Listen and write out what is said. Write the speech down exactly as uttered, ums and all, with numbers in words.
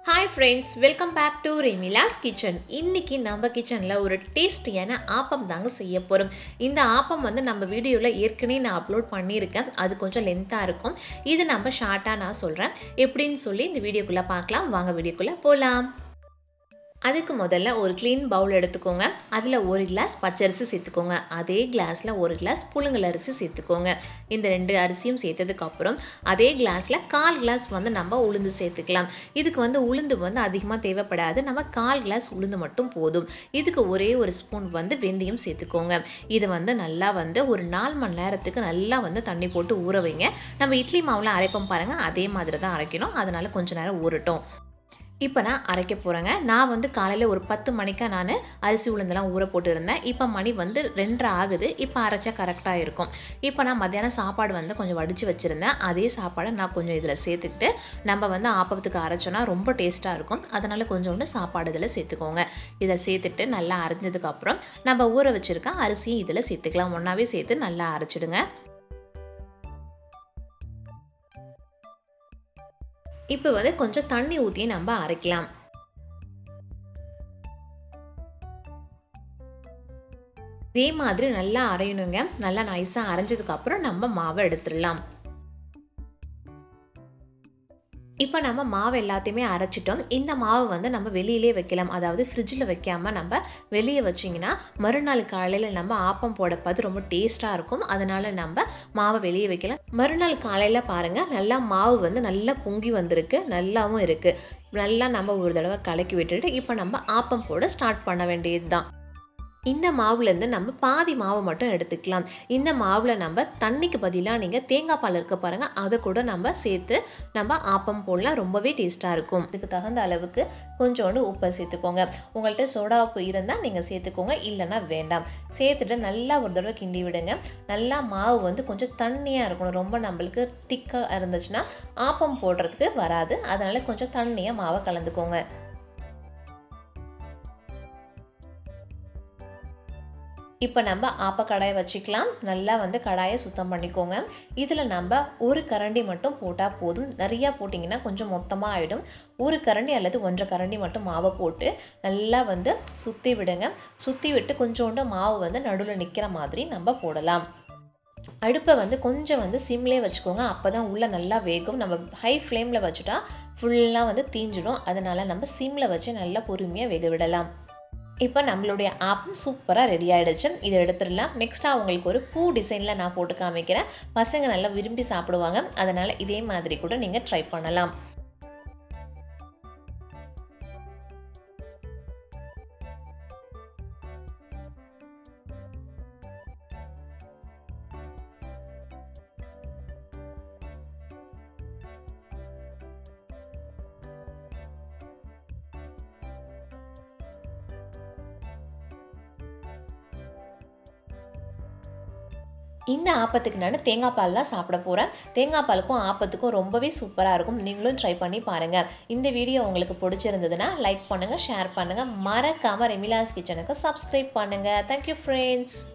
Hi friends, welcome back to Remila's Kitchen. இன்னைக்கு நம்ம கிச்சன்ல ஒரு டேஸ்டியான ஆப்பம் தாங்க செய்ய போறோம். இந்த ஆப்பம் வந்து நம்ம வீடியோல ஏற்கனவே நான் அப்லோட் பண்ணியிருக்கேன். அது கொஞ்சம் லென்த்தா இருக்கும். இது நம்ம ஷார்ட்டா நான் சொல்றேன். எப்படின்னு சொல்லி இந்த வீடியோக்குள்ள பார்க்கலாம். வாங்க வீடியோக்குள்ள போலாம். அதுக்கு முதல்ல ஒரு க்ளீன் பவுல் எடுத்துக்கோங்க. அதில் ஒரு கிளாஸ் பச்சரிசி சேர்த்துக்கோங்க. அதே கிளாஸில் ஒரு கிளாஸ் புழுங்கல் அரிசி சேர்த்துக்கோங்க. இந்த ரெண்டு அரிசியும் சேர்த்ததுக்கப்புறம் அதே கிளாஸில் கால் கிளாஸ் வந்து நம்ம உளுந்து சேர்த்துக்கலாம். இதுக்கு வந்து உளுந்து வந்து அதிகமாக தேவைப்படாது. நம்ம கால் கிளாஸ் உளுந்து மட்டும் போதும். இதுக்கு ஒரே ஒரு ஸ்பூன் வந்து வெந்தயம் சேர்த்துக்கோங்க. இதை வந்து நல்லா வந்து ஒரு நாலு மணி நேரத்துக்கு நல்லா வந்து தண்ணி போட்டு ஊற வைங்க. நம்ம இட்லி மாவுலாம் அரைப்போம் பாருங்கள், அதே மாதிரி தான் அரைக்கணும். அதனால் கொஞ்சம் நேரம் ஊறட்டும். இப்போ நான் அரைக்க போகிறேங்க. நான் வந்து காலையில் ஒரு பத்து மணிக்காக நான் அரிசி உளுந்தெல்லாம் ஊற போட்டு இருந்தேன். இப்போ மணி வந்து ரெண்டரை ஆகுது. இப்போ அரைச்சா கரெக்டாக இருக்கும். இப்போ நான் மத்தியானம் சாப்பாடு வந்து கொஞ்சம் வடித்து வச்சுருந்தேன். அதே சாப்பாடை நான் கொஞ்சம் இதில் சேர்த்துக்கிட்டு நம்ம வந்து ஆப்பத்துக்கு அரைச்சோன்னா ரொம்ப டேஸ்ட்டாக இருக்கும். அதனால் கொஞ்சோண்டு சாப்பாடு இதில் சேர்த்துக்கோங்க. இதை சேர்த்துட்டு நல்லா அரைஞ்சதுக்கப்புறம் நம்ம ஊற வச்சுருக்க அரிசியும் இதில் சேர்த்துக்கலாம். ஒன்றாவே சேர்த்து நல்லா அரைச்சிடுங்க. இப்போ வந்து கொஞ்சம் தண்ணி ஊற்றி நம்ம அரைக்கலாம். இதே மாதிரி நல்லா அரையணுங்க. நல்லா நைஸாக அரைஞ்சதுக்கப்புறம் நம்ம மாவை எடுத்துடலாம். இப்போ நம்ம மாவு எல்லாத்தையுமே அரைச்சிட்டோம். இந்த மாவு வந்து நம்ம வெளியிலே வைக்கலாம். அதாவது ஃப்ரிட்ஜில் வைக்காமல் நம்ம வெளியே வச்சிங்கன்னா மறுநாள் காலையில் நம்ம ஆப்பம் போடப்பது ரொம்ப டேஸ்ட்டாக இருக்கும். அதனால் நம்ம மாவை வெளியே வைக்கலாம். மறுநாள் காலையில் பாருங்கள், நல்லா மாவு வந்து நல்லா பொங்கி வந்திருக்கு, நல்லாவும் இருக்குது. நல்லா நம்ம ஒரு தடவை கலக்கி விட்டுட்டு இப்போ நம்ம ஆப்பம் போட ஸ்டார்ட் பண்ண வேண்டியது தான். இந்த மாவுலேருந்து நம்ம பாதி மாவு மட்டும் எடுத்துக்கலாம். இந்த மாவில் நம்ம தண்ணிக்கு பதிலாக நீங்கள் தேங்காய் பால் இருக்க பாருங்கள், அதை கூட நம்ம சேர்த்து நம்ம ஆப்பம் போடலாம். ரொம்பவே டேஸ்ட்டாக இருக்கும். இதுக்கு தகுந்த அளவுக்கு கொஞ்சோண்டு உப்பை சேர்த்துக்கோங்க. உங்கள்கிட்ட சோடா உப்பு இருந்தால் நீங்கள் சேர்த்துக்கோங்க, இல்லைன்னா வேண்டாம். சேர்த்துட்டு நல்லா ஒரு தடவை கிண்டி விடுங்க. நல்லா மாவு வந்து கொஞ்சம் தண்ணியாக இருக்கணும். ரொம்ப நம்மளுக்கு திக்காக இருந்துச்சுன்னா ஆப்பம் போடுறதுக்கு வராது. அதனால் கொஞ்சம் தண்ணியாக மாவை கலந்துக்கோங்க. இப்போ நம்ம ஆப்ப கடாயை வச்சுக்கலாம். நல்லா வந்து கடாயை சுத்தம் பண்ணிக்கோங்க. இதில் நம்ம ஒரு கரண்டி மட்டும் போட்டால் போதும். நிறையா போட்டிங்கன்னா கொஞ்சம் மொத்தமாக ஆகிடும். ஒரு கரண்டி அல்லது ஒன்றரை கரண்டி மட்டும் மாவை போட்டு நல்லா வந்து சுற்றி விடுங்க. சுற்றி விட்டு கொஞ்சோண்டு மாவு வந்து நடுவில் நிற்கிற மாதிரி நம்ம போடலாம். அடுப்பை வந்து கொஞ்சம் வந்து சிம்லேயே வச்சுக்கோங்க. அப்போ தான் உள்ளே நல்லா வேகும். நம்ம ஹை ஃப்ளேமில் வச்சுட்டா ஃபுல்லாக வந்து தீஞ்சிடும். அதனால் நம்ம சிம்மில் வச்சு நல்லா பொறுமையாக வேக விடலாம். இப்போ நம்மளுடைய ஆப்பம் சூப்பராக ரெடி ஆகிடுச்சு. இதை எடுத்துடலாம். நெக்ஸ்ட்டாக உங்களுக்கு ஒரு பூ டிசைனில் நான் போட்டு காமிக்கிறேன். பசங்க நல்லா விரும்பி சாப்பிடுவாங்க. அதனால் இதே மாதிரி கூட நீங்கள் ட்ரை பண்ணலாம். இந்த ஆப்பத்துக்கு நான் தேங்காய் பால் தான் சாப்பிட போகிறேன். தேங்காய் பாலுக்கும் ஆப்பத்துக்கும் ரொம்பவே சூப்பராக இருக்கும். நீங்களும் ட்ரை பண்ணி பாருங்கள். இந்த வீடியோ உங்களுக்கு பிடிச்சிருந்ததுன்னா லைக் பண்ணுங்கள், ஷேர் பண்ணுங்கள். மறக்காமல் ரெமிலாஸ் கிச்சனுக்கு சப்ஸ்கிரைப் பண்ணுங்கள். Thank you friends.